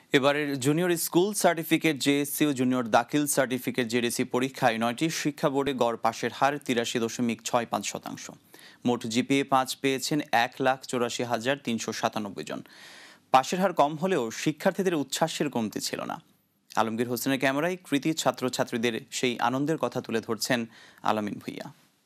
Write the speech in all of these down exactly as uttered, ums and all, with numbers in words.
এবারের junior school certificate JSC ও junior দাখিল সার্টিফিকেট জেডিসি পরীক্ষায় নয়টি শিক্ষা বোর্ডে গড় পাশের হার তিরাশি দশমিক ছয় পাঁচ শতাংশ। মোট জিপিএ পাঁচ পেয়েছেন এক লাখ চৌরাশি হাজার তিনশো সাতানব্বই জন। পাশের হার কম হলেও শিক্ষার্থীদের উচ্ছ্বাসের কমতি ছিল না। আলমগীর হোসেনের ক্যামেরায় কৃতি ছাত্রছাত্রীদের সেই আনন্দের কথা তুলে ধরছেন আলামিন ভুইয়া।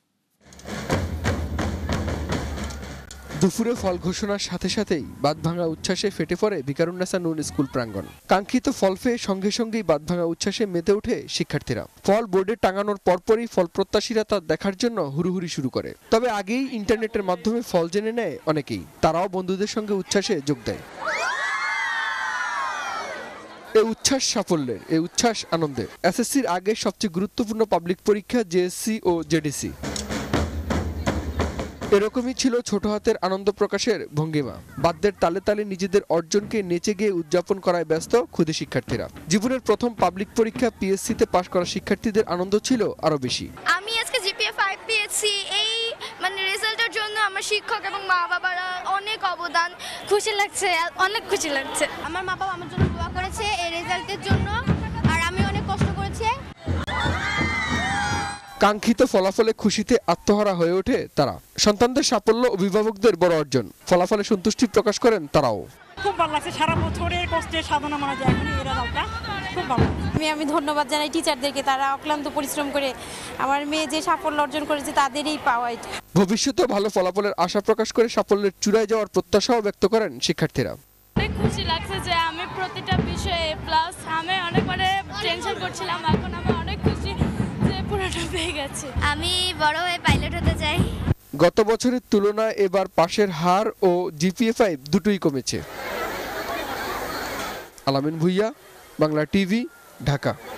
দুপুরে ফল ঘোষণার সাথে সাথেই বাঁধভাঙা উচ্ছ্বাসে ফেটে পড়ে ভিকারুন্নেসা নূন স্কুল প্রাঙ্গণ। কাঙ্ক্ষিত ফল পেয়ে সঙ্গে সঙ্গেই বাঁধভাঙা উচ্ছ্বাসে মেতে ওঠে শিক্ষার্থীরা। ফল বোর্ডে টাঙানোর পরপরই ফল প্রত্যাশীরা তা দেখার জন্য হুড়ুহুড়ি শুরু করে। তবে আগেই ইন্টারনেটের মাধ্যমে ফল জেনে নেয় অনেকেই, তারাও বন্ধুদের সঙ্গে উচ্ছ্বাসে যোগ দেয়। এই উচ্ছ্বাস সাফল্যের, এই উচ্ছ্বাস আনন্দের। এসএসসির আগে সবচেয়ে গুরুত্বপূর্ণ পাবলিক পরীক্ষা জেএসসি ও জেডিসি। এরকমই ছিল ছোট হাতের আনন্দ প্রকাশের ভঙ্গিমা। বাদ্যের তালে তালে নিজেদের অর্জনকে নেচে গিয়ে উদযাপন করায় ব্যস্ত ক্ষুদে শিক্ষার্থীরা। জীবনের প্রথম পাবলিক পরীক্ষা পিএসসিতে পাশ করা শিক্ষার্থীদের আনন্দ ছিল আরো বেশি। আমি আজকে জিপিএ ফাইভ পেয়েছি, এই মানে রেজাল্টের জন্য আমার শিক্ষক এবং মা বাবারা অনেক অবদান। খুশি লাগছে, অনেক খুশি লাগছে। আমার মা বাবা আমার জন্য দোয়া করেছে এই রেজাল্টের জন্য, আর আমি অনেক কষ্ট করেছি। কাঙ্ক্ষিত ফলাফলে খুশিতে আত্মহারা হয়ে ওঠে তারা। সন্তানদের সাফল্য অভিভাবকদের বড় অর্জন, ফলাফলে সন্তুষ্টি প্রকাশ করেন তারাও। খুব ভালো লাগছে, সারা বছরের কষ্টের সাধনা মনে যায় এখন এই রেজাল্টটা খুব ভালো। আমি আমি ধন্যবাদ জানাই টিচারদেরকে, তারা অক্লান্ত পরিশ্রম করে আমার মেয়ে যে সাফল্য অর্জন করেছে তাদেরই পাওয়া। ভবিষ্যতে ভালো ফলাফলের আশা প্রকাশ করে সাফল্যের চূড়ায় যাওয়ার প্রত্যাশাও ব্যক্ত করেন শিক্ষার্থীরা। অনেক খুশি লাগছে যে আমি প্রতিটা বিষয়ে প্লাস। আমি অনেক মানে টেনশন করছিলাম, এখন আমি অনেক খুশি যে পুরোটা পেয়ে গেছি। আমি বড় হয়ে পাইলট হতে চাই। গত বছরের তুলনায় এবার পাশের হার ও জিপিএ ফাইভ দুটোই কমেছে। আলামিন ভুইয়া, বাংলা টিভি, ঢাকা।